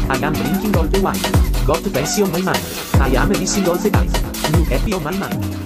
I am drinking all the wine. Got passion my mind. I am missing all the time. You happy on my mind.